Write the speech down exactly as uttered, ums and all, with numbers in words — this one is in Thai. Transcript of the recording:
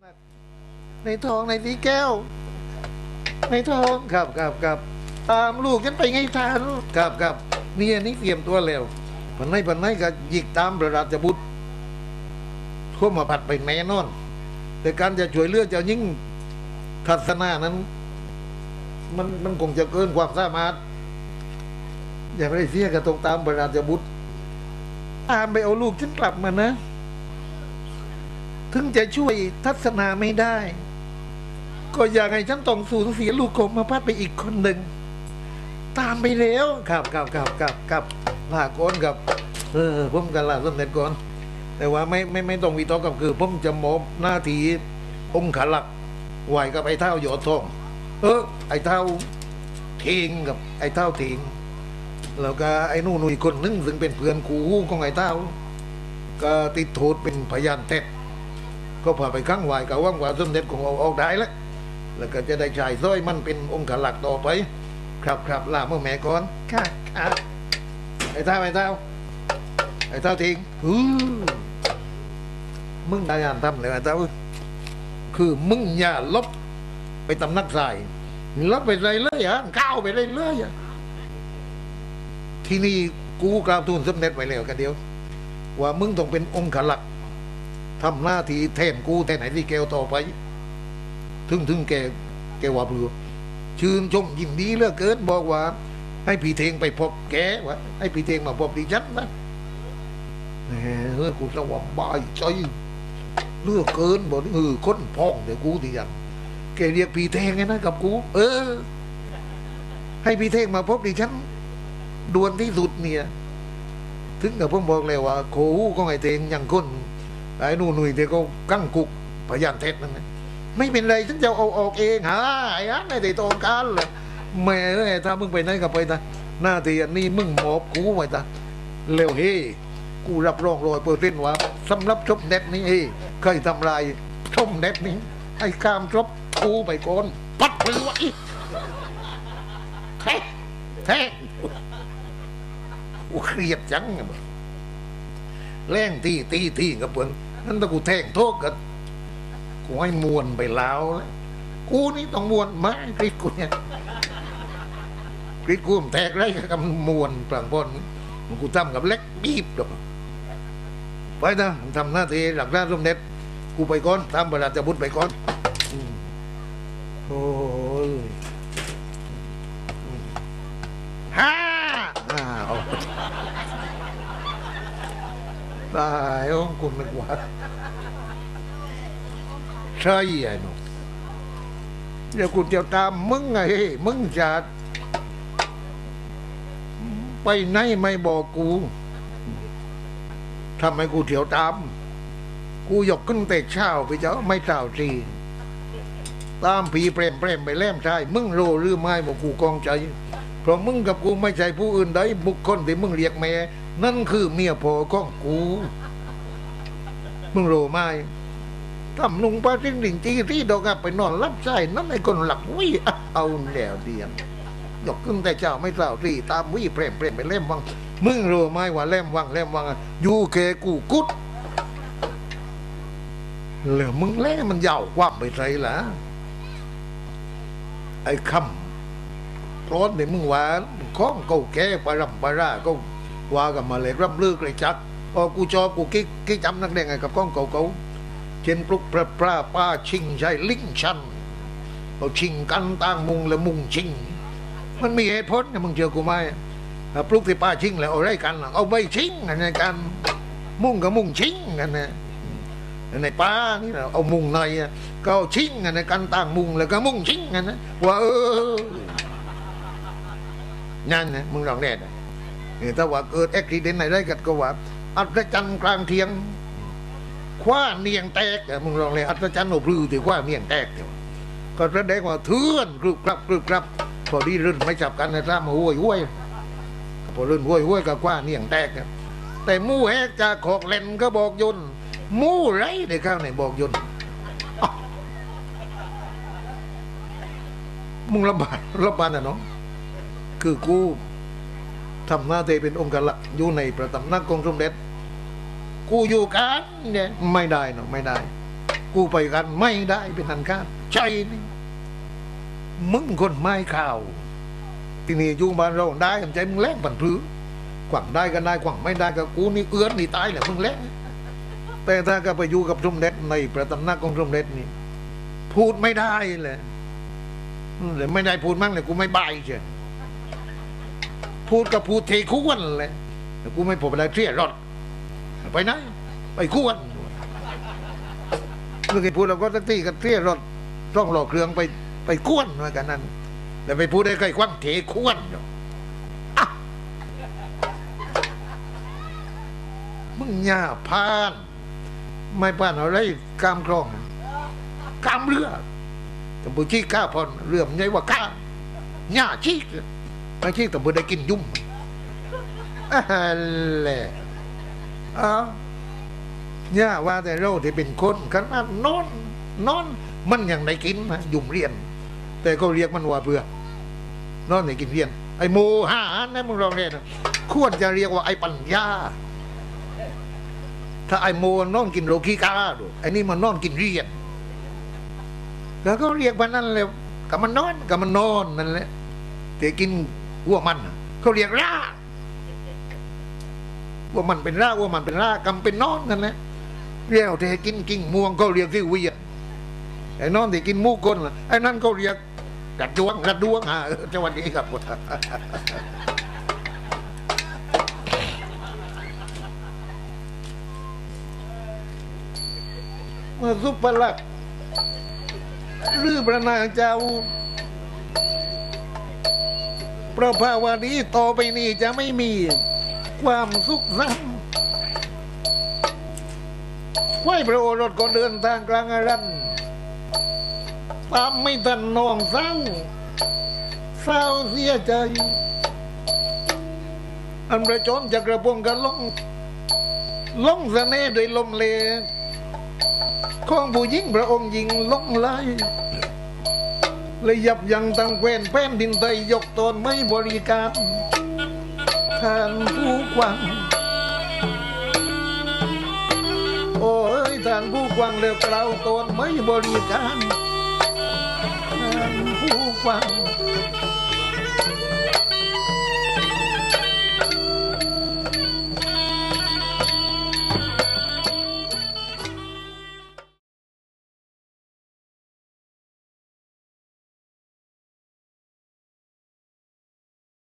ในทองในสีแก้วในทองครับครับครับตามลูกฉันไปไงทานครับครับนี่อันนี้เตรียมตัวแล้วพันในพันในก็ยิกตามประราชบุตรทั่วมาผัดไปแน่นอนแต่การจะช่วยเลือจะยิ่งทัศนานั้นมันมันคงจะเกินความสามารถอย่าไปเสียกับตรงตามประราชบุตรตามไปเอาลูกฉันกลับมานะถึงจะช่วยทัศนาไม่ได้ก็อยากให้ฉันต้องสูญเสียลูกของมาพัดไปอีกคนหนึ่งตามไปแล้วครับครับครับครับครับลาก่อนครับเออผมกันลาสมเด็จก่อนแต่ว่าไม่ไม่ไม่ต้องวิตกกับคือผมจะมอบหน้าที่องค์ขลักไหวกับไอ้เท่าหยอดทองเออไอ้เท่าทิ้งกับไอ้เท่าทิ้งแล้วก็ไอ้นู่นนู่นอีกคนนึงซึ่งเป็นเพื่อนคู่ของไอ้เท่าก็ติดโทษเป็นพยานเท็จก็พาไปข้างไหวกับว่างว่าสมเด็จของเราออกได้แล้วแล้วก็จะได้ชายซ้อยมันเป็นองค์ขลักต่อไปครับครับลาเมื่อแม่ก่อนค่ะค่ะไอ้เท่าไอ้เท่าไอ้เท่าทิ้งอือมึงได้งานทำเลยไอ้เท่าคือมึงอย่าลบไปตำนักใส่ลบไปเลยเลยอ่ะก้าวไปเลยเลยอ่ะที่นี่กูกล่าวทูลสมเด็จไว้แล้วกันเดียวว่ามึงต้องเป็นองค์ขลักทำหน้าที่แทนกูแต่ไหนที่แกวต่อไปถึงถึงแกแกว่าเพื่อชื่นชมยินดีเหลือเกินบอกว่าให้พี่เทงไปพบแกวะให้พี่เทงมาพบดิฉันนะเฮ้ยกูสว่างบ่ายใจเลือกเกินบอกเออคนพ้องเดี๋ยวกูที่ยังแกเรียกพี่เทงไงนะกับกูเออให้พี่เทงมาพบดิฉันด่วนที่สุดเนี่ยถึงกับผมบอกเลยว่าโขก็ไงเทงยังคนไอ้นู่นนุ่ยเดี๋ยวก็กั้งกุกพยานเท็จนั่นนะไม่เป็นไรฉันจะเอาออกเองฮะไอ้อันในตีตรงกันเลยแม่เอ้ยถ้ามึงไปไหนกับไปตาหน้าที่อันนี้มึงหมอบกูไว้ตาเร็วเฮ้กูรับรองรอยเปอร์เซ็นต์ว่าสำหรับชมเน็ตนี้เฮ้เคยทำลายชมเน็ตนี้ให้ข้ามจบกูไปก่อนปัดไปไว้แท้แท้กูเครียดจังไงมึงแรงตีตีตีกับเพื่อนนั่นถ้ากูแทงโทษกันกูให้มวนไปแล้วกูนี่ต้องมวนมากกริดกูเนี่ยกริดกูมันแตกไรกับมวนปลังบอลมันกูทำกับเล็กบีบหรอกไปนะทำหน้าที่หลักด้านสมเด็จกูไปก่อนทำบรรดาบุตรไปก่อนโอ้ยฮ่าอ้าวตายโอ้คุณนึกว่าใช่ไอ้หนูเดี๋ยวกูจะตามมึงไงมึงจะไปไหนไม่บอกกูทำไมกูเที่ยวตามกูยกขึ้นแต่เช้าไปเจ้าไม่เช้าทีตามผีเปรมเปรมไปแล่มชายมึงโลหรือไม่บอกกูกองใจเพราะมึงกับกูไม่ใช่ผู้อื่นใดบุคคลที่มึงเรียกแม่นั่นคือเมียพ่อของกูมึงโลไม่ทำลุงป้าทิ้งดิ่งจีที่ดอกไปนอนรับใช้นั่นไอ้คนหลักวิเอาแนวเดียนยกขึ้นแต่เจ้าไม่เศร้าทีตามวิเปรมเปรมไปเล่มวังมึงรู้ไหมว่าเล่มวังเล่มวังยูเคกูกุดเหลือมึงเล่มันยาวกว่าไปไรล่ะไอ้คำพร้อนในมึงว่าข้องเก่าแก่ปรำปราก็ว่ากับมาเลยร่ำลือเลยจักพอกูชอบกูกิ๊กกิ๊กจำนักเด้งไงกับข้องเก่าเก่าเช่นปลุกปลาปลาป้าชิงใช่ลิงชันเอาชิงกันตั้งมุงแล้วมุงชิงมันมีเหตุผลนะมึงเจอกูไหมปลุกที่ป้าชิงแล้วเอาไรกันเอาใบชิงอะไรกันมุงกับมุงชิงกันนะในป้านี่นะเอามุงในก็เอาชิงกันกันตั้งมุงแล้วก็มุงชิงกันนะว่าเออนั่นนะมึงลองแน่นะถ้าว่าเกิดแอคซิเดนต์อะไรกันก็ว่าอัศจรรย์กลางเทียงคว้าเนียงแตกมึงลองเลยอัศจรรย์อบลือที่คว้าเนียงแตกก็แสดงว่าเถื่อนกรึบกรับกรึบกรับพอดีรุ่นไม่จับกันนะซ้ำห้วยห้วยพอรุ่นห้วยห้วยก็คว้าเนียงแตกแต่มู่แหกจากขอกเล่นก็บอกยนมู่ไรในข้าวไหนบอกยนมึงระบาดระบาดนะน้องคือกูทำหน้าที่เป็นองค์กรลักอยู่ในประตำนักกองสมเด็จกูอยู่กันเนี่ยไม่ได้เนาะไม่ได้กูไปกันไม่ได้เป็นอันขาดใจนี่มึงคนไม่ข่าวที่นี่อยู่บ้านเราได้ใจมึงแรงปั่นพื้นขวางได้ก็ได้ขวางไม่ได้ก็กูนี่เอื้อนนี่ตายแหละมึงแรงแต่ถ้าก็ไปอยู่กับสมเด็จในประตำหนักของสมเด็จนี่พูดไม่ได้เลยเลยไม่ได้พูดมั่งเลยกูไม่บายเชียวพูดกับพูดเทคุ้นเลยกูไม่พบอะไรเที่ยรถไปไหนไปคุ้นเมื่อกี้พูดเราก็ตั้งที่กันเที่ยรถร่องหล่อเครื่องไปไปคุ้นมากันนั้นแต่ไปพูดได้ใกล้ควั้งเทคุ้นมึงหน้าพานไม่พานอะไรกามครองกามเรือแต่บุชีก้าพรเรือมันใหญ่ว่าก้าหน้าชีกไม่ชีกแต่บุได้กินยุ่มอะไรอ้าวเนี่ยว่าแต่เราที่เป็นคนขนาดนอนนอนมันยังได้กินนะยุ่มเรียนแต่ก็เรียกมันว่าเพื่อนอนได้กินเรียนไอ้โมหะนั่นมึงลองเรียนควรจะเรียกว่าไอ้ปัญญาถ้าไอ้โมนอนกินโลกีกาดูไอ้นี่มันนอนกินเรียนแล้วก็เรียกมันนั่นเลยกับมันนอนกับมันนอนนั่นแหละแต่กินวัวมันเขาเรียกร่าวัวมันเป็นร่าวัวมันเป็นร่ากำเป็นนอนนั่นแหละเรียกแต่กินกิ่งม่วงเขาเรียกที่เวียนไอ้นอนที่กินมูกก้นไอ้นั่นเขาเรียกกัดดวงกัดดวงฮะจังหวัดนี้ครับเมื่อสุภลักษณ์หรือพระนางเจ้าเพราะภาวะนี้ต่อไปนี้จะไม่มีความสุขสันต์ไหวพระโอรสก็เดินทางกลางอรัญตามไม่ทันน้องเศร้าเศร้าเสียใจอันประจนจะกระพงกันลงลงเสน่ห์โดยลมเลของผู้หญิงพระองค์หญิงลงไหลเลยยับยั้งตั้งแคว้นแผ่นดินไทยยกตนไม่บริการท่านผู้กว้างโอ้ยท่านผู้กว้างเลือกเราตนไม่บริการท่านผู้กว้าง